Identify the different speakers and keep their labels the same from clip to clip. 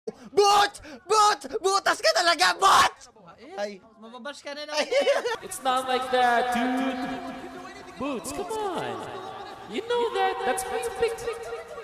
Speaker 1: Butas ka talaga, bot!
Speaker 2: Ay, mababash ka na naman.
Speaker 3: It's not like that, dude. Boots, come on. You know that. That's why you picked it.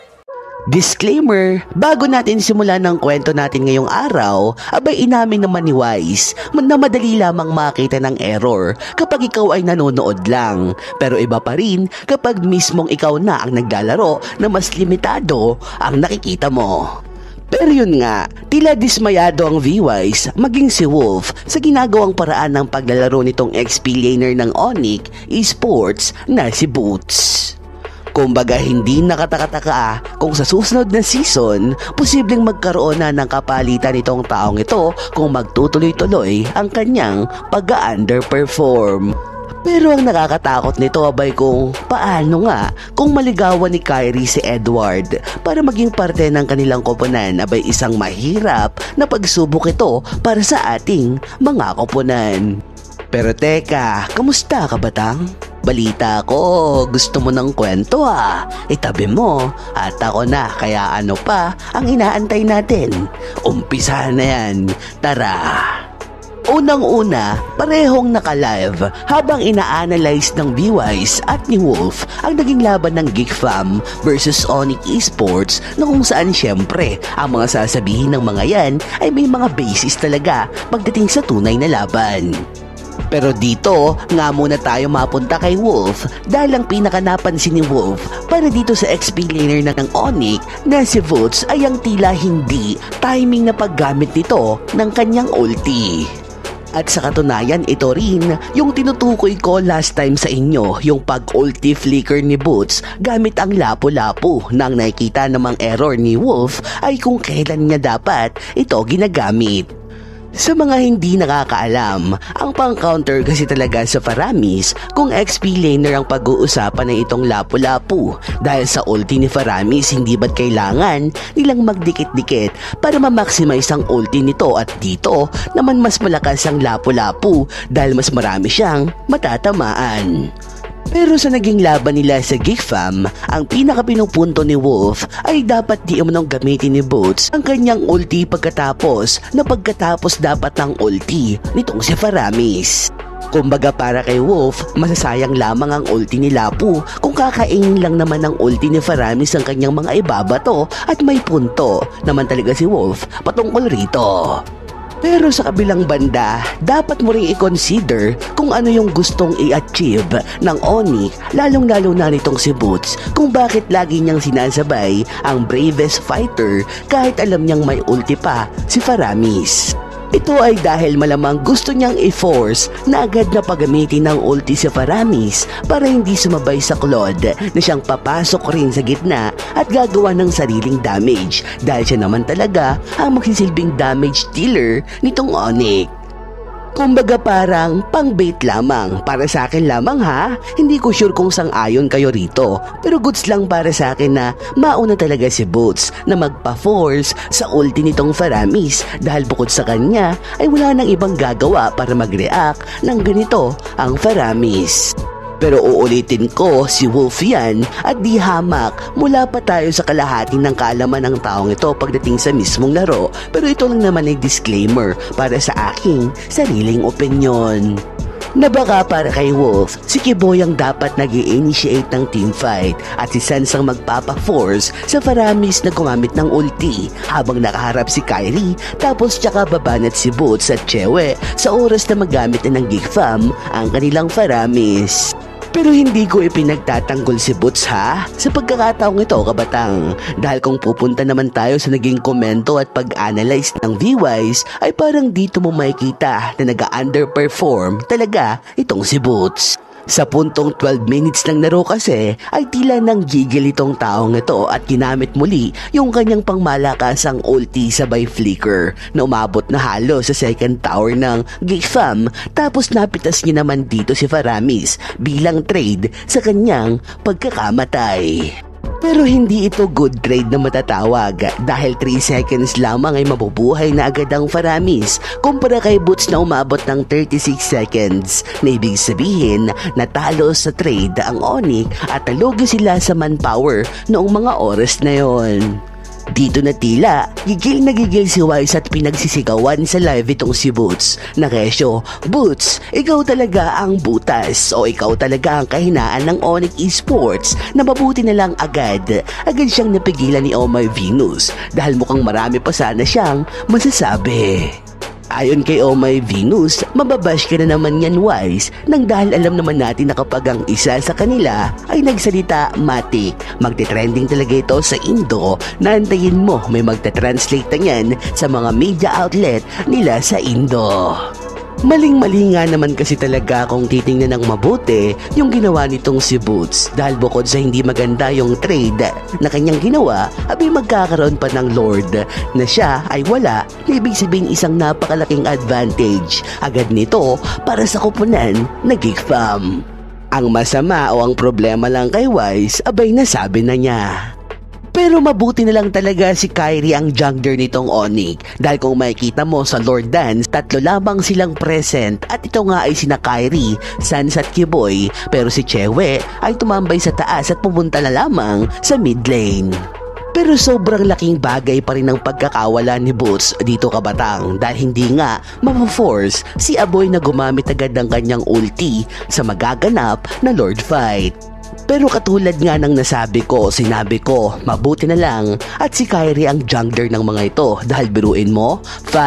Speaker 4: Disclaimer, bago natin simulan ng kwento natin ngayong araw, abay inamin naman ni Wise na madali lamang makita ng error kapag ikaw ay nanonood lang. Pero iba pa rin kapag mismong ikaw na ang naglalaro na mas limitado ang nakikita mo. Pero yun nga, tila dismayado ang V-Wise maging si Wolf sa ginagawang paraan ng paglalaro nitong XP laner ng Onyx Esports na si Boots. Kumbaga hindi nakataka-taka kung sa susunod na season, posibleng magkaroon na ng kapalitan nitong taong ito kung magtutuloy-tuloy ang kanyang pag-underperform. Pero ang nakakatakot nito abay kung paano nga kung maligawan ni Kyrie si Edward para maging parte ng kanilang koponan abay isang mahirap na pagsubok ito para sa ating mga koponan. Pero teka, kamusta ka batang? Balita ko, gusto mo ng kwento itabi mo at ako na kaya ano pa ang inaantay natin. Umpisahan na yan, tara! Unang-una, parehong naka-live habang ina-analyze ng V-Wise at ni Wolf ang naging laban ng GeekFam versus Onyx Esports na kung saan syempre ang mga sasabihin ng mga yan ay may mga basis talaga pagdating sa tunay na laban. Pero dito nga muna tayo mapunta kay Wolf dahil ang pinakanapansin ni Wolf para dito sa XP laner ng Onyx na si Boots ay ang tila hindi timing na paggamit nito ng kanyang ulti. At sa katunayan ito rin yung tinutukoy ko last time sa inyo, yung pag-ulti flicker ni Boots gamit ang lapu-lapu nang nakikita namang error ni Wolf ay kung kailan niya dapat ito ginagamit. Sa mga hindi nakakaalam, ang pang-counter kasi talaga sa Faramis kung XP laner ang pag-uusapan ng itong lapu-lapu dahil sa ulti ni Faramis hindi ba't kailangan nilang magdikit-dikit para ma-maximize ang ulti nito at dito naman mas malakas ang lapu-lapu dahil mas marami siyang matatamaan. Pero sa naging laban nila sa GeekFam, ang pinakapinupunto ni Wolf ay dapat di umunong gamitin ni Boots ang kanyang ulti pagkatapos dapat ng ulti nitong si Faramis. Kumbaga para kay Wolf, masasayang lamang ang ulti ni Lapu kung kakainin lang naman ng ulti ni Faramis ang kanyang mga ibabato at may punto naman talaga si Wolf patungkol rito. Pero sa kabilang banda, dapat mo ring i-consider kung ano yung gustong i-achieve ng Onyx, lalong-lalo na nitong si Boots, kung bakit lagi niyang sinasabay ang bravest fighter kahit alam niyang may ulti pa si Faramis. Ito ay dahil malamang gusto niyang i-force na agad na paggamitin ng ulti si Faramis para hindi sumabay sa Claude na siyang papasok rin sa gitna at gagawa ng sariling damage dahil siya naman talaga ang magsisilbing damage dealer nitong Onyx. Kumbaga parang pang-bait lamang, para sa akin lamang hindi ko sure kung sang-ayon kayo rito, pero goods lang para sa akin na mauna talaga si Boots na magpa-force sa ulti nitong Faramis dahil bukod sa kanya ay wala nang ibang gagawa para mag-react ng ganito ang Faramis. Pero uulitin ko, si Wolf yan at di hamak mula pa tayo sa kalahati ng kaalaman ng taong ito pagdating sa mismong laro. Pero ito lang naman ay disclaimer para sa aking sariling opinyon. Na baka para kay Wolf, si Kiboy ang dapat nag-i-initiate ng teamfight at si Sans ang magpapa-force sa Faramis na gumamit ng ulti habang nakaharap si Kyrie tapos tsaka babanat si Boots at Chewe sa oras na magamit na ng GeekFam ang kanilang Faramis. Pero hindi ko ipinagtatanggol si Boots sa pagkakataong ito kabatang dahil kung pupunta naman tayo sa naging komento at pag-analyze ng V-Wise ay parang dito mo makikita na nag-underperform talaga itong si Boots. Sa puntong 12 minutes ng laro kasi ay tila nang gigil itong taong ito at ginamit muli yung kanyang pangmalakasang ulti sabay flicker na umabot na halos sa second tower ng GeekFam tapos napitas niya naman dito si Faramis bilang trade sa kanyang pagkakamatay. Pero hindi ito good trade na matatawag dahil 3 seconds lamang ay mabubuhay na agad ang Faramis kumpara kay Boots na umabot ng 36 seconds na ibig sabihin natalo sa trade ang Onyx at talugi sila sa manpower noong mga oras na yon. Dito na tila, gigil na gigil si Wise at pinagsisigawan sa live itong si Boots. Na kesyo, Boots, ikaw talaga ang butas o ikaw talaga ang kahinaan ng Onyx Esports na mabuti na lang agad siyang napigilan ni Oh My Venus dahil mukhang marami pa sana siyang masasabi. Ayon kay Oh My Venus, mababash ka na naman yan Wise nang dahil alam naman natin na kapag ang isa sa kanila ay nagsalita matik, magte-trending talaga ito sa Indo na antayin mo may magte-translate na yan sa mga media outlet nila sa Indo. Maling-mali nga naman kasi talaga kung titingnan ng mabuti yung ginawa nitong si Boots dahil bukod sa hindi maganda yung trade na kanyang ginawa, abay magkakaroon pa ng Lord na siya ay wala na ibig sabihin isang napakalaking advantage agad nito para sa kupunan na Geek Fam. Ang masama o ang problema lang kay Wise abay nasabi na niya. Pero mabuti na lang talaga si Kyrie ang jungler nitong Onyx dahil kung makikita mo sa Lord Dance, 3 lamang silang present at ito nga ay sina Kyrie, Sans at Kiboy pero si Chewe ay tumambay sa taas at pumunta na lamang sa mid lane. Pero sobrang laking bagay pa rin ang pagkakawala ni Boots dito kabatang dahil hindi nga ma-force si Aboy na gumamit agad ng kanyang ulti sa magaganap na Lord Fight. Pero katulad nga ng sinabi ko, mabuti na lang at si Kyrie ang jungler ng mga ito dahil biruin mo,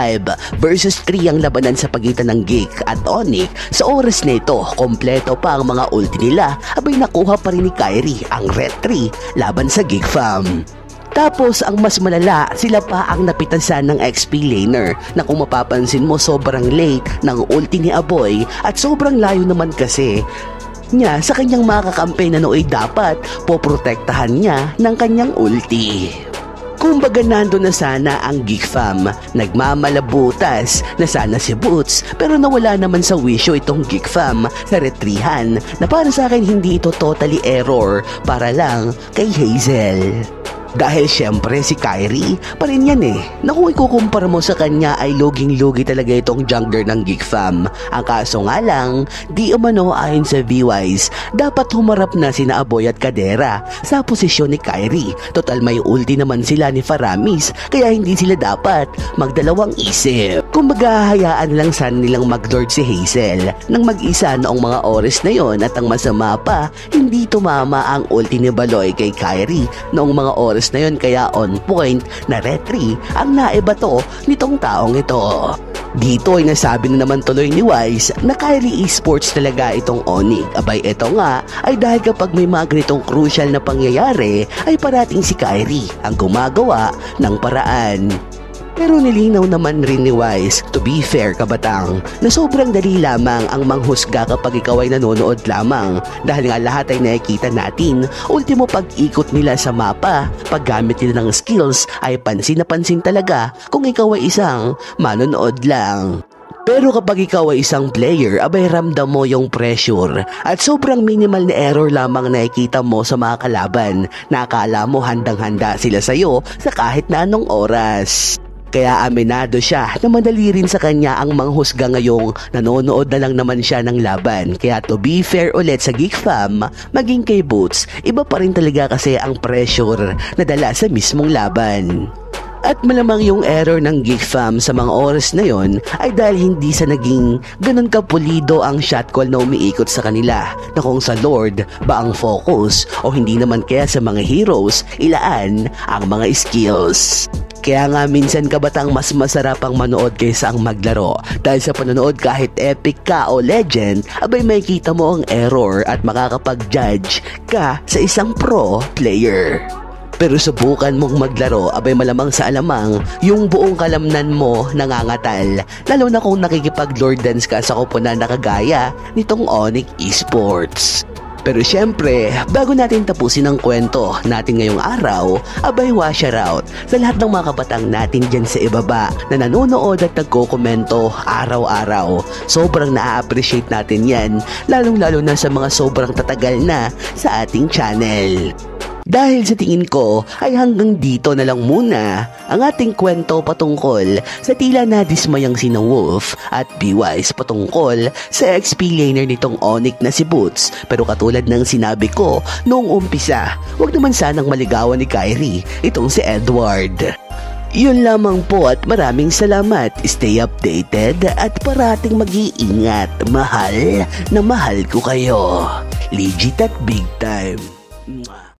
Speaker 4: 5 versus 3 ang labanan sa pagitan ng Geek at Onyx. Sa oras na ito, kompleto pa ang mga ulti nila, abay nakuha pa rin ni Kyrie ang Red 3 laban sa Geek Fam. Tapos ang mas malala, sila pa ang napitasan ng XP laner na kung mapapansin mo sobrang late ng ulti ni Aboy at sobrang layo naman kasi niya sa kanyang mga kakampi na nooy dapat poprotektahan niya ng kanyang ulti. Kumbaga nando na sana ang Geek Fam, nagmamalabutas na sana si Boots pero nawala naman sa wisyo itong Geek Fam sa retrihan na para sa akin hindi ito totally error para lang kay Hazel. Dahil syempre si Kyrie pa rin yan na kung ikukumpara mo sa kanya ay luging-lugi talaga itong jungler ng Geek Fam. Ang kaso nga lang, di umano ayon sa V-Wise, dapat humarap na sina Aboy at Kadera sa posisyon ni Kyrie. Total may ulti naman sila ni Faramis kaya hindi sila dapat magdalawang isip. Kumbaga hayaan lang sana nilang mag-lord si Hazel nang mag-isa noong mga oras na yon at ang masama pa, hindi tumama ang ulti ni Baloy kay Kyrie noong mga oras na yun kaya on point na retry ang naibato nitong taong ito. Dito ay nasabi na naman tuloy ni Wise na Kyrie Esports talaga itong Onyx. Abay ito nga ay dahil kapag may mga ganitong crucial na pangyayari ay parating si Kyrie ang gumagawa ng paraan. Pero nilinaw naman rin ni Wise, to be fair kabatang, na sobrang dali lamang ang manghusga kapag ikaw ay nanonood lamang dahil nga lahat ay nakikita natin. Ultimo pag-ikot nila sa mapa, paggamit nila ng skills ay pansin na pansin talaga kung ikaw ay isang manonood lang. Pero kapag ikaw ay isang player, abay ramdam mo yung pressure at sobrang minimal na error lamang nakikita mo sa mga kalaban na akala mo handang-handa sila sa'yo sa kahit na anong oras. Kaya aminado siya na madali rin sa kanya ang manghusga ngayong nanonood na lang naman siya ng laban. Kaya to be fair ulit sa Geek Fam, maging kay Boots, iba pa rin talaga kasi ang pressure na dala sa mismong laban. At malamang yung error ng Geek Fam sa mga oras na yon ay dahil hindi sa naging ganun kapulido ang shot call na umiikot sa kanila na kung sa Lord ba ang focus o hindi naman kaya sa mga heroes ilaan ang mga skills. Kaya nga minsan kabatang mas masarap ang manood kaysa ang maglaro dahil sa panonood kahit epic ka o legend abay makikita mo ang error at makakapag-judge ka sa isang pro player. Pero subukan mong maglaro abay malamang sa alamang yung buong kalamnan mo nangangatal lalo na kung nakikipag-lord dance ka sa koponan na kagaya nitong Onyx Esports. Pero syempre, bago natin tapusin ang kwento natin ngayong araw, abay washout sa lahat ng mga kabatang natin dyan sa ibaba na nanonood at nagko-komento araw-araw. Sobrang na-appreciate natin yan, lalong-lalo na sa mga sobrang tatagal na sa ating channel. Dahil sa tingin ko ay hanggang dito na lang muna ang ating kwento patungkol sa tila nadismayang sina Wolf at B-Wise patungkol sa explainer nitong Onyx na si Boots. Pero katulad ng sinabi ko noong umpisa, wag naman sanang maligawan ni Kyrie itong si Edward. Yun lamang po at maraming salamat. Stay updated at parating mag-iingat. Mahal na mahal ko kayo. Legit at big time.